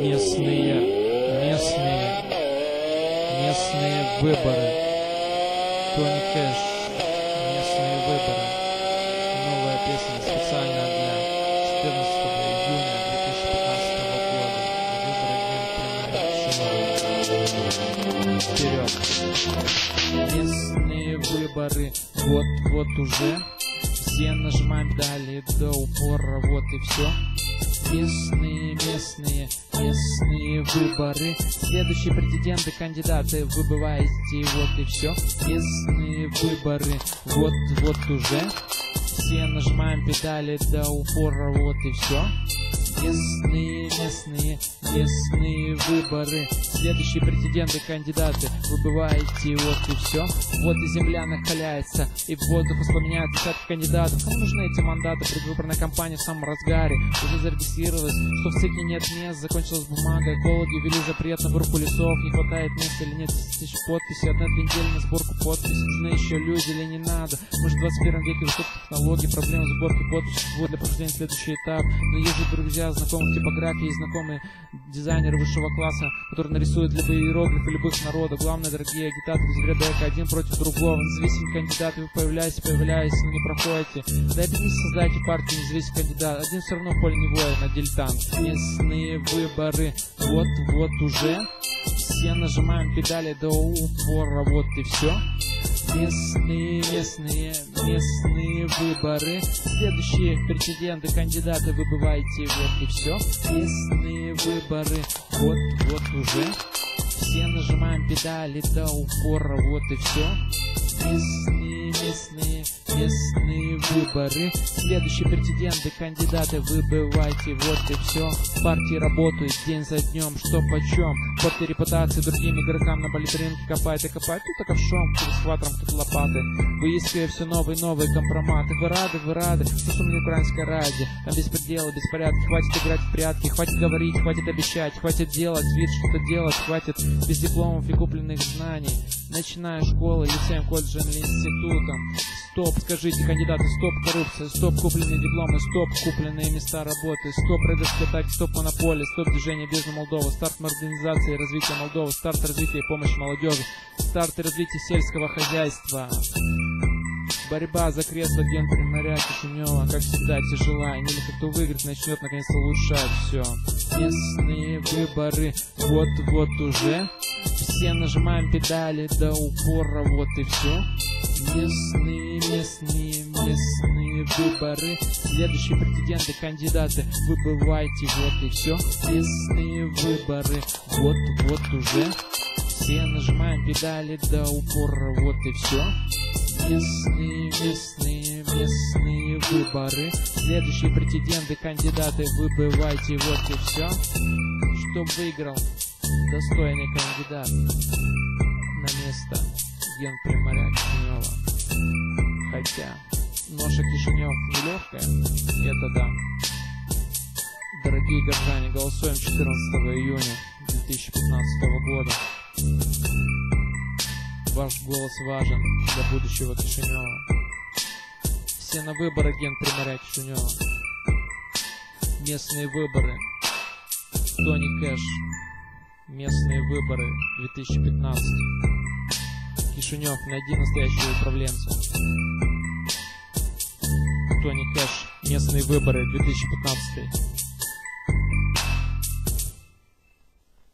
местные выборы. Тони Кэш. Местные выборы. Новая песня специально для 14 июня 2015 года. Выборы вперед. Местные выборы. Вот уже. Все нажимаем педали до упора. Вот и все. Местные выборы. Следующие претенденты, кандидаты, вы бываете, вот и все. Местные выборы, вот уже. Все нажимаем педали до упора, вот и все. Местные выборы. Следующие претенденты, кандидаты, вы бываете, вот и все. Вот и земля накаляется, и в воздух воспламеняют десятки кандидатов. Кому нужны эти мандаты? Предвыборная кампания в самом разгаре. Уже зарегистрировалась, что в цикле нет мест. Закончилась бумага, экологи ввели запрет на вырубку лесов. Не хватает места или нет 10 тысяч подписей. 1-2 недели на сборку подписей. Нужны еще люди или не надо? Может, в 21 веке высоких технологий проблемы сборки подписей вот для прохождения следующий этап. Но есть же друзья, знакомые типографии, знакомые дизайнеры высшего класса, которые нарисуют любые иероглифы любых народов. Главное, дорогие агитаторы из ряда эко, один против другого. Независимый кандидат, вы появляетесь, но не проходите. Да объединитесь, создайте партию независимый кандидат. Один все равно в поле не воин, а дилетант. Местные выборы, вот уже. Все нажимаем педали до упора, вот и все. Местные выборы. Следующие претенденты, кандидаты, вы бываете, вот и все. Местные выборы, вот уже. Все нажимаем педали до упора, вот и все. Местные выборы. Следующие претенденты, кандидаты, вы бываете, вот и все. Партии работают день за днем, что почем. Порты репутации другим игрокам на политрынке копает и копает. Тут ковшом, кто схватором, тут лопаты. Выискивая все новые компроматы. Вы рады, что шумные украинской ради. Там беспредел, беспорядки. Хватит играть в прятки, хватит говорить, хватит обещать, хватит делать вид, что-то делать, хватит без дипломов и купленных знаний. Начиная школы, лицеем, колледжем или институтом. Стоп, скажите, кандидаты, стоп коррупция, стоп купленные дипломы, стоп купленные места работы, стоп рейдерские атаки, стоп монополия, стоп движение бездна Молдова, старт модернизации и развития Молдовы, старт развития и помощи молодежи, старт и развитие сельского хозяйства. Борьба за кресло генпримаря Кишинева, как всегда, тяжела, и не кто выиграть начнет наконец-то улучшать все. Местные выборы, вот уже. Все нажимаем педали до упора, вот и все. Местные выборы. Следующие претенденты, кандидаты, вы бываете, вот и все. Местные выборы, вот уже. Все нажимаем педали до упора, вот и все. Местные выборы. Следующие претенденты, кандидаты, вы бываете, вот и все. Что выиграл достойный кандидат на место генпримаря Кишинева. Хотя ноша Кишинев нелегкая, это да. Дорогие горожане, голосуем 14 июня 2015 года. Ваш голос важен для будущего Кишинева. Все на выборы генпримаря Кишинева. Местные выборы. Тони Кэш. Местные выборы 2015. Кишинев, найди настоящего управленца. Тони Кэш. Местные выборы 2015.